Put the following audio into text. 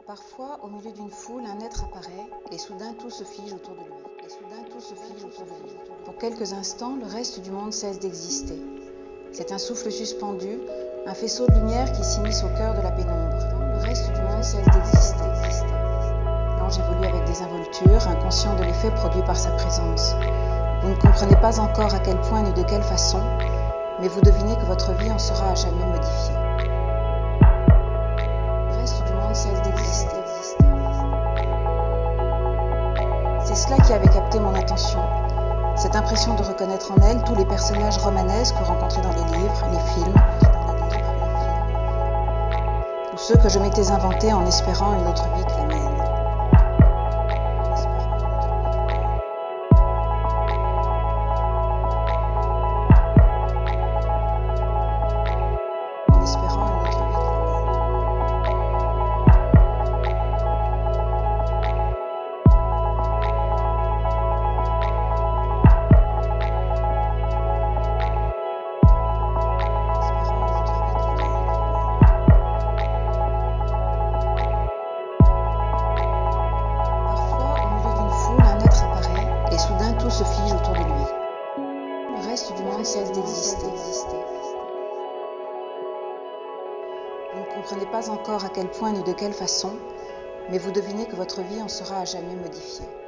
Parfois, au milieu d'une foule, un être apparaît et soudain tout se fige autour de lui. Pour quelques instants, le reste du monde cesse d'exister. C'est un souffle suspendu, un faisceau de lumière qui s'immisce au cœur de la pénombre. Le reste du monde cesse d'exister. L'ange évolue avec désinvolture, inconscient de l'effet produit par sa présence. Vous ne comprenez pas encore à quel point ni de quelle façon, mais vous devinez que votre vie en sera à jamais modifiée. Le reste du monde cesse d'exister. C'est cela qui avait capté mon attention. Cette impression de reconnaître en elle tous les personnages romanesques rencontrés dans les livres, les films, ou ceux que je m'étais inventés en espérant une autre vie que la mienne. Tout se fige autour de lui. Le reste du monde cesse d'exister. Vous ne comprenez pas encore à quel point ni de quelle façon, mais vous devinez que votre vie en sera à jamais modifiée.